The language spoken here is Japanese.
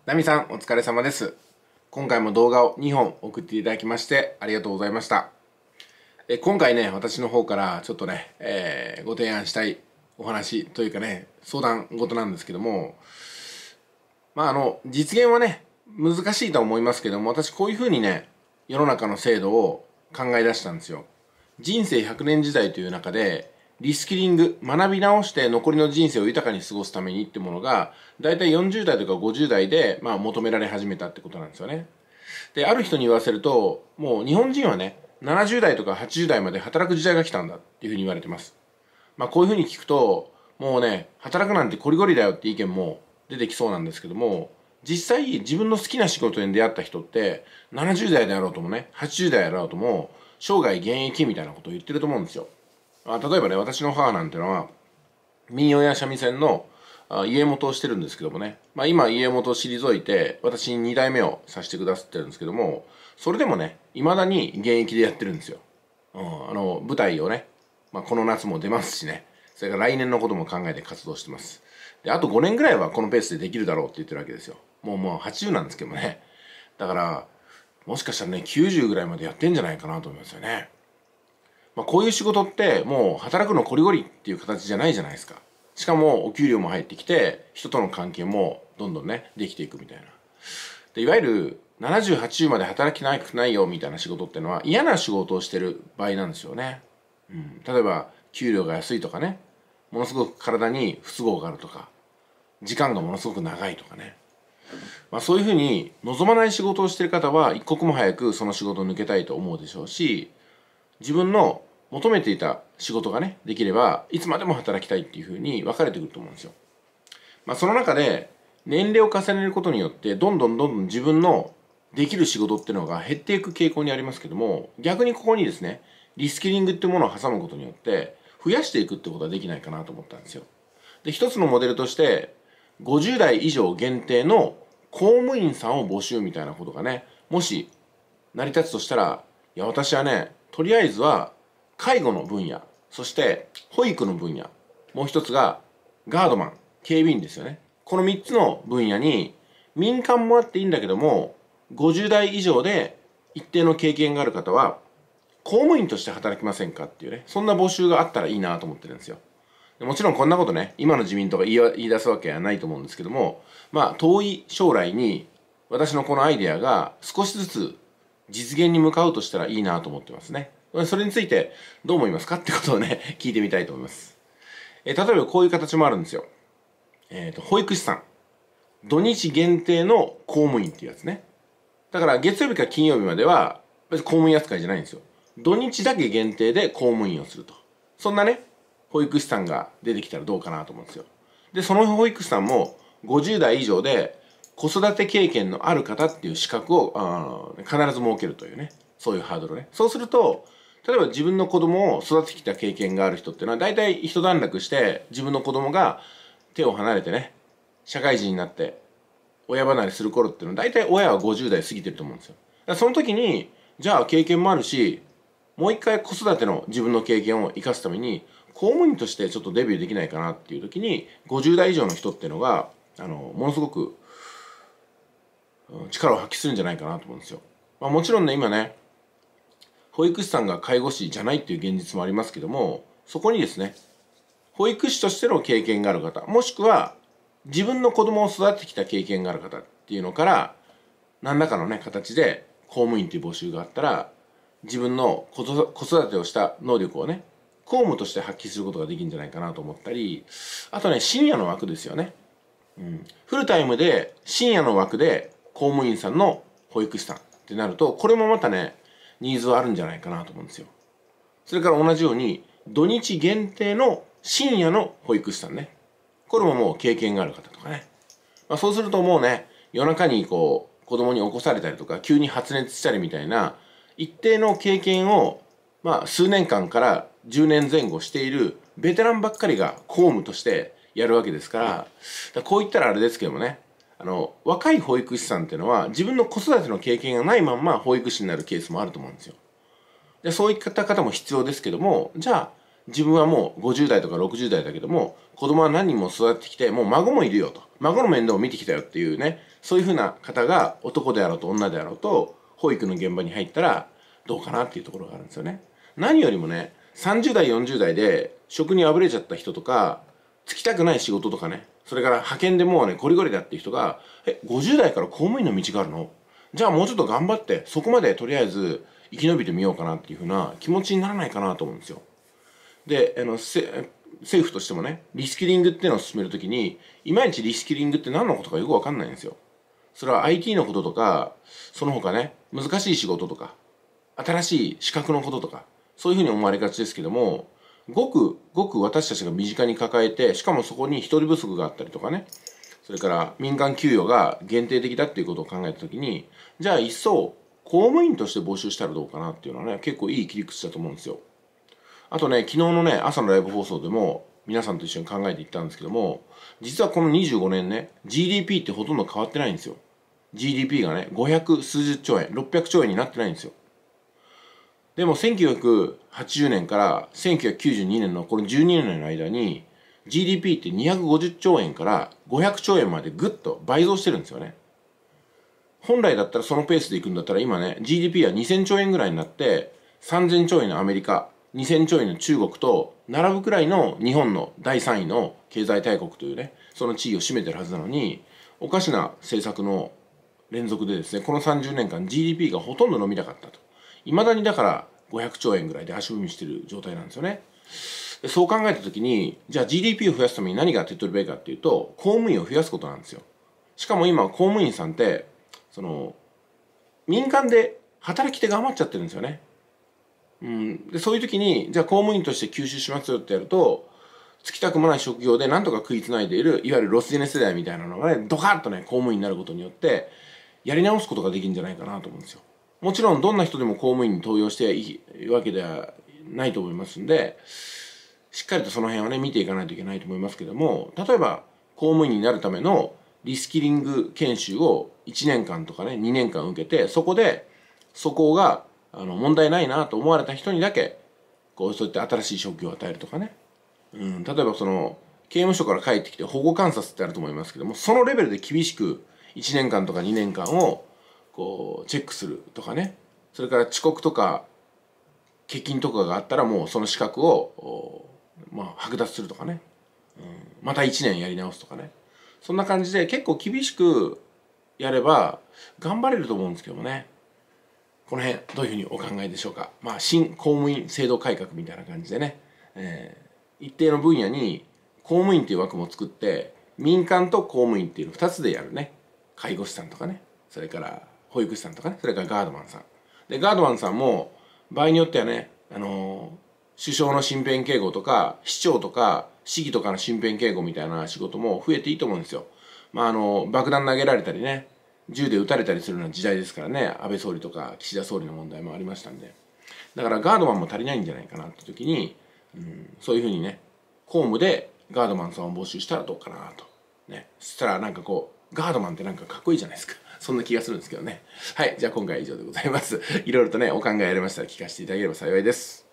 ナミさん、お疲れ様です。今回も動画を2本送っていただきましてありがとうございました。今回ね、私の方からちょっとね、ご提案したいお話というかね、相談事なんですけども、実現はね、難しいとは思いますけども、私こういうふうにね、世の中の制度を考え出したんですよ。人生100年時代という中で、リスキリング、学び直して残りの人生を豊かに過ごすためにってものが、だいたい40代とか50代で、求められ始めたってことなんですよね。で、ある人に言わせると、もう日本人はね、70代とか80代まで働く時代が来たんだっていうふうに言われてます。こういうふうに聞くと、もうね、働くなんてコリゴリだよって意見も出てきそうなんですけども、実際自分の好きな仕事に出会った人って、70代であろうともね、80代であろうとも、生涯現役みたいなことを言ってると思うんですよ。例えばね、私の母なんてのは、民謡や三味線の家元をしてるんですけどもね、今家元を退いて、私に2代目をさせてくださってるんですけども、それでもね、未だに現役でやってるんですよ。舞台をね、この夏も出ますしね、それから来年のことも考えて活動してます。で、あと5年ぐらいはこのペースでできるだろうって言ってるわけですよ。もう80なんですけどもね。だから、もしかしたらね、90ぐらいまでやってんじゃないかなと思いますよね。こういう仕事ってもう働くのこりごりっていう形じゃないじゃないですか。しかもお給料も入ってきて、人との関係もどんどんね、できていくみたいな。で、いわゆる70、80まで働きたくないよみたいな仕事ってのは嫌な仕事をしてる場合なんですよね。例えば、給料が安いとかね、ものすごく体に不都合があるとか、時間がものすごく長いとかね。そういうふうに望まない仕事をしている方は一刻も早くその仕事を抜けたいと思うでしょうし、自分の求めていた仕事がね、できれば、いつまでも働きたいっていうふうに分かれてくると思うんですよ。その中で、年齢を重ねることによって、どんどん自分のできる仕事っていうのが減っていく傾向にありますけども、逆にここにですね、リスキリングっていうものを挟むことによって、増やしていくってことはできないかなと思ったんですよ。で、一つのモデルとして、50代以上限定の公務員さんを募集みたいなことがね、もし成り立つとしたら、いや、私はね、とりあえずは介護の分野、そして保育の分野、もう一つがガードマン、警備員ですよね。この3つの分野に民間もあっていいんだけども、50代以上で一定の経験がある方は公務員として働きませんかっていうね、そんな募集があったらいいなと思ってるんですよ。もちろんこんなことね、今の自民党が言い出すわけはないと思うんですけども、遠い将来に私のこのアイデアが少しずつ実現に向かうとしたらいいなと思ってますね。それについてどう思いますかってことをね、聞いてみたいと思います。例えばこういう形もあるんですよ。保育士さん。土日限定の公務員っていうやつね。だから月曜日から金曜日までは別に公務員扱いじゃないんですよ。土日だけ限定で公務員をすると。そんなね、保育士さんが出てきたらどうかなと思うんですよ。で、その保育士さんも50代以上で子育て経験のある方っていう資格を必ず設けるというね、そういうハードルね。そうすると、例えば自分の子供を育ててきた経験がある人っていうのは大体一段落して自分の子供が手を離れてね、社会人になって親離れする頃っていうのは大体親は50代過ぎてると思うんですよ。だからその時に、じゃあ経験もあるし、もう一回子育ての自分の経験を生かすために公務員としてちょっとデビューできないかなっていう時に50代以上の人っていうのがものすごく力を発揮するんじゃないかなと思うんですよ。もちろんね、今ね、保育士さんが介護士じゃないっていう現実もありますけども、そこにですね、保育士としての経験がある方、もしくは自分の子供を育ててきた経験がある方っていうのから、何らかのね、形で公務員っていう募集があったら、自分の子育てをした能力をね、公務として発揮することができるんじゃないかなと思ったり、あとね、深夜の枠ですよね。フルタイムで深夜の枠で公務員さんの保育士さんってなると、これもまたね、ニーズはあるんじゃないかなと思うんですよ。それから同じように、土日限定の深夜の保育士さんね。これももう経験がある方とかね。そうするともうね、夜中にこう、子供に起こされたりとか、急に発熱したりみたいな、一定の経験を、数年間から10年前後しているベテランばっかりが公務としてやるわけですから、こう言ったらあれですけどもね、若い保育士さんっていうのは自分の子育ての経験がないまんま保育士になるケースもあると思うんですよ。で、そういった方も必要ですけども、じゃあ自分はもう50代とか60代だけども、子供は何人も育ててきて、もう孫もいるよと。 孫の面倒を見てきたよっていうね、そういうふうな方が男であろうと女であろうと保育の現場に入ったらどうかなっていうところがあるんですよね。何よりもね、30代40代で職にあぶれちゃった人とか、就きたくない仕事とかね、それから派遣でもうねゴリゴリだっていう人が50代から公務員の道があるの、じゃあもうちょっと頑張ってそこまでとりあえず生き延びてみようかなっていうふうな気持ちにならないかなと思うんですよ。で政府としてもね、リスキリングっていうのを進めるときにいまいちリスキリングって何のことかよく分かんないんですよ。それは IT のこととか、その他ね、難しい仕事とか新しい資格のこととか、そういうふうに思われがちですけども、ごくごく私たちが身近に抱えて、しかもそこに人手不足があったりとかね、それから民間給与が限定的だっていうことを考えたときに、じゃあ一層公務員として募集したらどうかなっていうのはね、結構いい切り口だと思うんですよ。あとね、昨日のね、朝のライブ放送でも皆さんと一緒に考えていったんですけども、実はこの25年ね、GDP ってほとんど変わってないんですよ。GDP がね、500数十兆円、600兆円になってないんですよ。でも1980年から1992年のこの12年の間に GDP って250兆円から500兆円までぐっと倍増してるんですよね。本来だったらそのペースでいくんだったら今ね、 GDP は2000兆円ぐらいになって3000兆円のアメリカ、2000兆円の中国と並ぶくらいの日本の第3位の経済大国というね、その地位を占めてるはずなのに、おかしな政策の連続でですね、この30年間 GDP がほとんど伸びなかったと。いまだにだから500兆円ぐらいで足踏みしてる状態なんですよね。そう考えた時に、じゃあ GDP を増やすために何が手っ取り早いかっていうと、公務員を増やすことなんですよ。しかも今公務員さんって民間で働き手が余っちゃってるんですよね。でそういう時にじゃあ公務員として吸収しますよってやると、就きたくもない職業で何とか食いつないでいるいわゆるロスジェネ世代みたいなのがね、ドカッとね公務員になることによってやり直すことができるんじゃないかなと思うんですよ。もちろんどんな人でも公務員に登用していいわけではないと思いますんで、しっかりとその辺はね見ていかないといけないと思いますけども、例えば公務員になるためのリスキリング研修を1年間とかね2年間受けて、そこでそこが問題ないなと思われた人にだけそういった新しい職業を与えるとかね、例えば刑務所から帰ってきて保護観察ってあると思いますけども、そのレベルで厳しく1年間とか2年間をチェックするとかね、それから遅刻とか欠勤とかがあったらもうその資格を剥奪するとかね、また1年やり直すとかね、そんな感じで結構厳しくやれば頑張れると思うんですけどもね。この辺どういうふうにお考えでしょうか。新公務員制度改革みたいな感じでね、一定の分野に公務員っていう枠も作って、民間と公務員っていうの2つでやるね、介護士さんとかね、それから保育士さんとかね、それからガードマンさんで、ガードマンさんも場合によってはね、首相の身辺警護とか市長とか市議とかの身辺警護みたいな仕事も増えていいと思うんですよ。爆弾投げられたりね、銃で撃たれたりするような時代ですからね、安倍総理とか岸田総理の問題もありましたんで、だからガードマンも足りないんじゃないかなって時に、そういうふうにね、公務でガードマンさんを募集したらどうかなとね。そしたらガードマンってなんかかっこいいじゃないですか。そんな気がするんですけどね。はい、じゃあ今回は以上でございます。いろいろとねお考えありましたら聞かせていただければ幸いです。